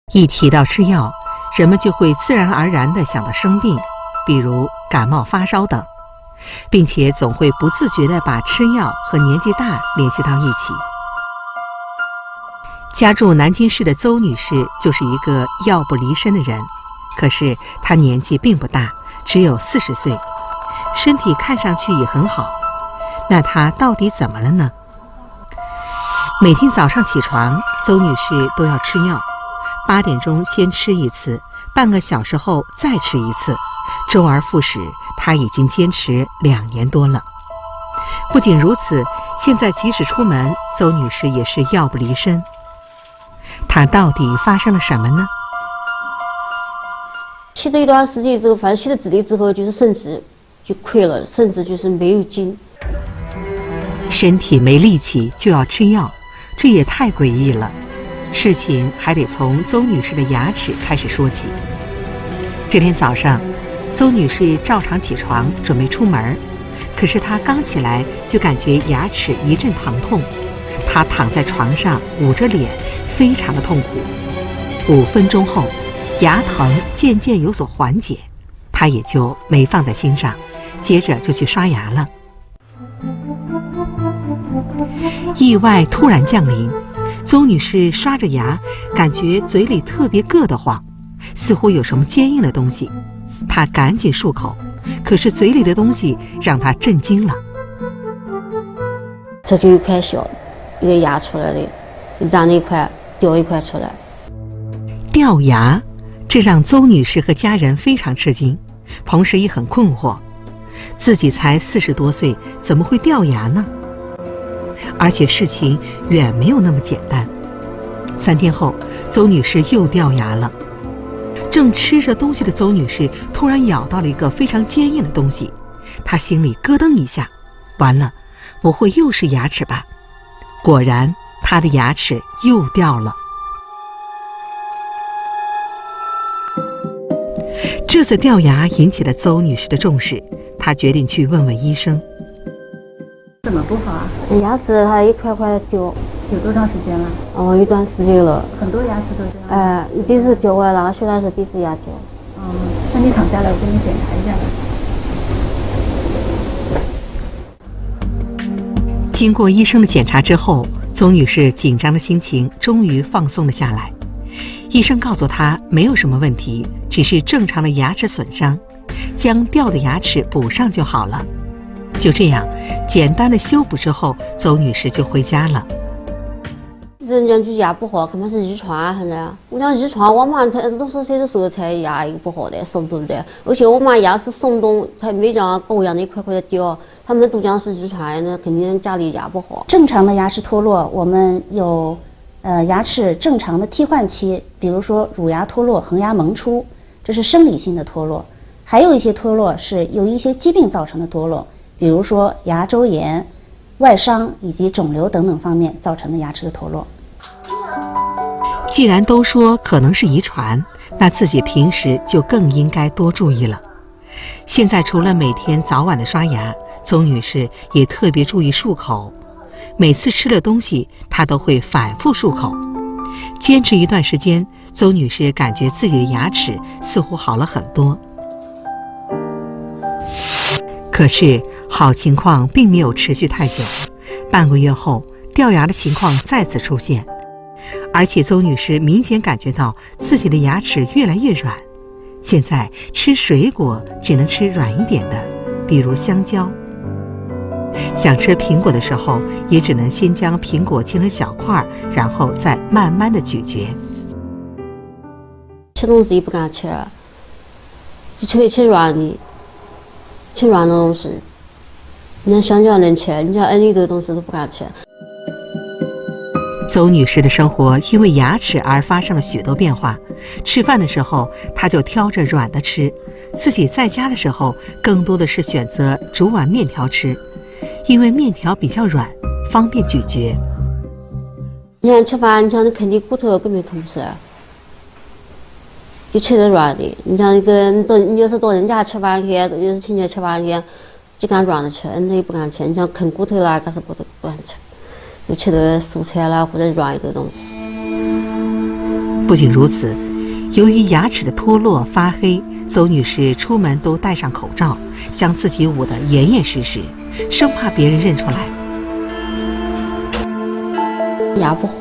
一提到吃药，人们就会自然而然地想到生病，比如感冒、发烧等，并且总会不自觉地把吃药和年纪大联系到一起。家住南京市的邹女士就是一个药不离身的人，可是她年纪并不大，只有40岁，身体看上去也很好。那她到底怎么了呢？每天早上起床，邹女士都要吃药，8点钟先吃一次，半个小时后再吃一次，周而复始，她已经坚持2年多了。不仅如此，现在即使出门，邹女士也是药不离身。她到底发生了什么呢？ 吃了一段时间之后，反正吃了止痛之后，就是肾子就溃了，肾子就是没有劲， 身体没力气就要吃药，这也太诡异了。事情还得从邹女士的牙齿开始说起。这天早上，邹女士照常起床准备出门，可是她刚起来就感觉牙齿一阵疼痛，她躺在床上捂着脸，非常的痛苦。5分钟后，牙疼渐渐有所缓解，她也就没放在心上，接着就去刷牙了。意外突然降临，邹女士刷着牙，感觉嘴里特别硌得慌，似乎有什么坚硬的东西。她赶紧漱口，可是嘴里的东西让她震惊了。 这就一块小一个牙出来了，让那一块掉一块出来。 掉牙，这让邹女士和家人非常吃惊，同时也很困惑，自己才40多岁，怎么会掉牙呢？而且事情远没有那么简单。3天后，邹女士又掉牙了。正吃着东西的邹女士突然咬到了一个非常坚硬的东西，她心里咯噔一下，完了，不会又是牙齿吧？果然，她的牙齿又掉了。这次掉牙引起了邹女士的重视，她决定去问问医生。 怎么不好啊？ 牙齿它一块块掉， 有多长时间了？ 哦，一段时间了。 很多牙齿都这样。 一定是掉完了，现在是第4牙掉。 那你躺下来，我给你检查一下。 经过医生的检查之后，邹女士紧张的心情终于放松了下来。医生告诉她没有什么问题，只是正常的牙齿损伤，将掉的牙齿补上就好了。就这样，简单的修补之后，邹女士就回家了。 人家就牙不好，可能是遗传，现在我想遗传，我妈才60岁的时候才牙不好的，松动的，而且我妈牙是松动，她没像狗一样的一块块的掉，他们都讲是遗传，那肯定家里牙不好。 正常的牙齿脱落，我们有牙齿正常的替换期，比如说乳牙脱落、恒牙萌出，这是生理性的脱落；还有一些脱落是由一些疾病造成的脱落，比如说牙周炎、外伤以及肿瘤等等方面造成的牙齿的脱落。 既然都说可能是遗传，那自己平时就更应该多注意了。现在除了每天早晚的刷牙，邹女士也特别注意漱口。每次吃了东西，她都会反复漱口。坚持一段时间，邹女士感觉自己的牙齿似乎好了很多。可是好情况并没有持续太久，半个月后，掉牙的情况再次出现，而且邹女士明显感觉到自己的牙齿越来越软，现在吃水果只能吃软一点的，比如香蕉。想吃苹果的时候，也只能先将苹果切成小块，然后再慢慢的咀嚼。 吃东西也不敢吃，就吃软的，吃软的东西。你像香蕉能吃，你像ăn里的东西都不敢吃。 邹女士的生活因为牙齿而发生了许多变化，吃饭的时候她就挑着软的吃，自己在家的时候更多的是选择煮碗面条吃，因为面条比较软，方便咀嚼。 你看吃饭，你像你啃的骨头根本啃不吃，就吃的软的。你像那个你要是到人家吃饭去，要是亲戚吃饭去，就敢软的吃，那也不敢吃。你像啃骨头啦，干什么都不敢吃，就吃的蔬菜啦或者软的东西。 不仅如此，由于牙齿的脱落发黑，邹女士出门都戴上口罩，将自己捂得严严实实，生怕别人认出来。 牙不好，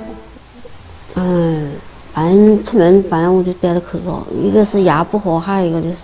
反正出门反正我就戴着口罩。一个是牙不好，还有一个就是，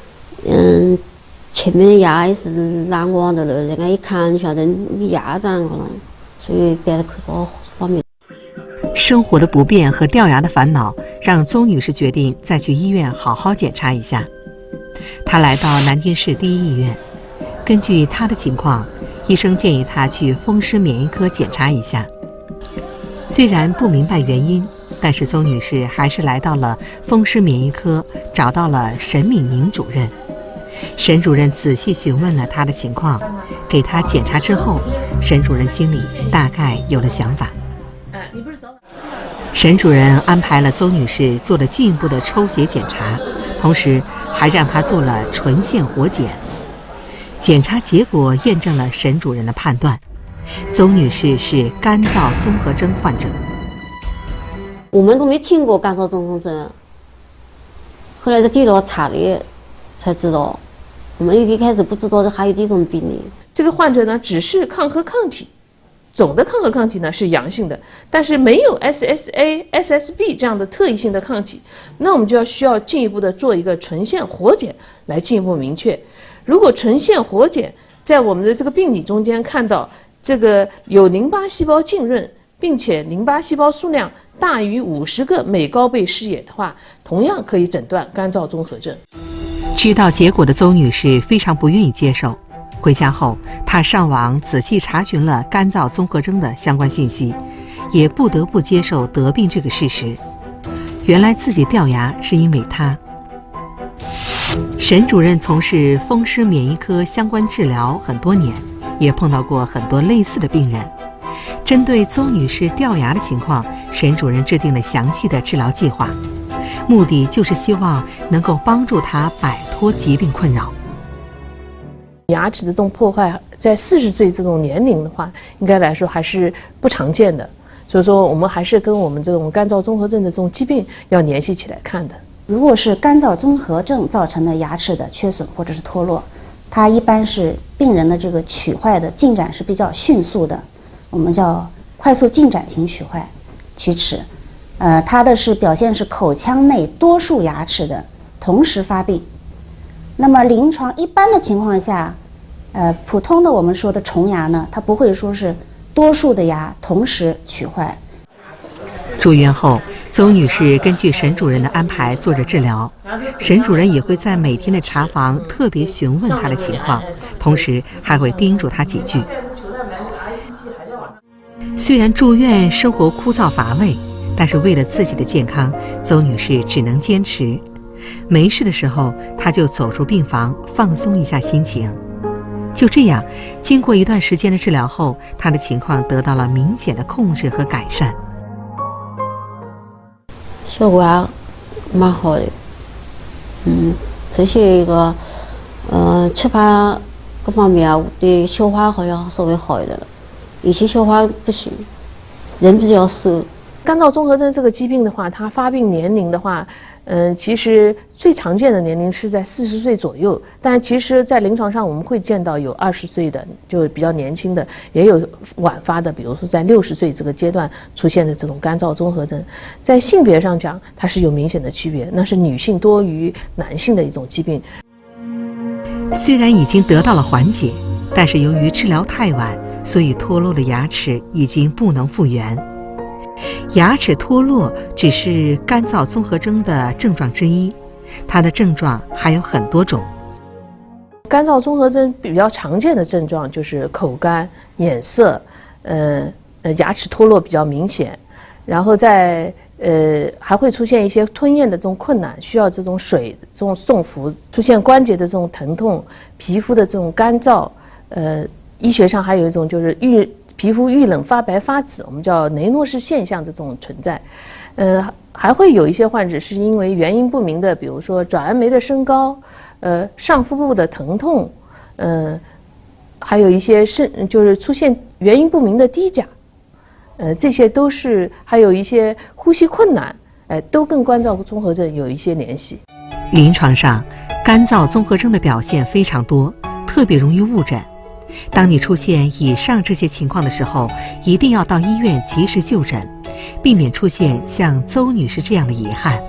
前面的牙也是蓝光的了，人家一看就晓得你牙长了，所以戴着口罩方便。 生活的不便和掉牙的烦恼，让邹女士决定再去医院好好检查一下。她来到南京市第一医院，根据她的情况，医生建议她去风湿免疫科检查一下。虽然不明白原因，但是邹女士还是来到了风湿免疫科，找到了沈敏宁主任。沈主任仔细询问了她的情况，给她检查之后，沈主任心里大概有了想法。沈主任安排了邹女士做了进一步的抽血检查，同时还让她做了唇腺活检。检查结果验证了沈主任的判断，邹女士是干燥综合征患者。 我们都没听过干燥综合征，后来在地道查了才知道，我们一开始不知道这还有这种病例。 这个患者呢，只是抗核抗体，总的抗核抗体呢是阳性的，但是没有 SSA、SSB 这样的特异性的抗体，那我们就需要进一步的做一个唇腺活检来进一步明确。如果唇腺活检在我们的这个病理中间看到这个有淋巴细胞浸润，并且淋巴细胞数量大于50个每高倍视野的话，同样可以诊断干燥综合症。 知道结果的邹女士非常不愿意接受。回家后，她上网仔细查询了干燥综合征的相关信息，也不得不接受得病这个事实。原来自己掉牙是因为她。沈主任从事风湿免疫科相关治疗很多年，也碰到过很多类似的病人。针对邹女士掉牙的情况，沈主任制定了详细的治疗计划，目的就是希望能够帮助她摆脱疾病困扰。 牙齿的这种破坏，在40岁这种年龄的话，应该来说还是不常见的。所以说，我们还是跟我们这种干燥综合症的这种疾病要联系起来看的。 如果是干燥综合症造成的牙齿的缺损或者是脱落，它一般是病人的这个龋坏的进展是比较迅速的，我们叫快速进展型龋坏、龋齿。它的是表现是口腔内多数牙齿的同时发病。那么临床一般的情况下，普通的我们说的虫牙呢，它不会说是多数的牙同时龋坏。 住院后，邹女士根据沈主任的安排做着治疗，沈主任也会在每天的查房特别询问她的情况，同时还会叮嘱她几句。虽然住院生活枯燥乏味，但是为了自己的健康，邹女士只能坚持。没事的时候，她就走出病房放松一下心情。就这样，经过一段时间的治疗后，她的情况得到了明显的控制和改善。 效果还蛮好的，这些一个吃饭各方面啊，我的消化好像稍微好一点了，以前消化不行，人比较瘦。 干燥综合征这个疾病的话，它发病年龄的话，其实最常见的年龄是在40岁左右，但其实在临床上我们会见到有20岁的，就比较年轻的，也有晚发的，比如说在60岁这个阶段出现的这种干燥综合征。在性别上讲，它是有明显的区别，那是女性多于男性的一种疾病。 虽然已经得到了缓解，但是由于治疗太晚，所以脱落的牙齿已经不能复原。牙齿脱落只是干燥综合征的症状之一，它的症状还有很多种。 干燥综合征比较常见的症状就是口干、眼涩，牙齿脱落比较明显，然后还会出现一些吞咽的这种困难，需要这种水这种送服，出现关节的这种疼痛，皮肤的这种干燥，医学上还有一种就是皮肤遇冷发白发紫，我们叫雷诺氏现象这种存在。还会有一些患者是因为原因不明的，比如说转氨酶的升高，上腹部的疼痛，还有一些就是出现原因不明的低钾，这些都是，还有一些呼吸困难， 都跟干燥综合症有一些联系。 临床上，干燥综合征的表现非常多，特别容易误诊。当你出现以上这些情况的时候，一定要到医院及时就诊，避免出现像邹女士这样的遗憾。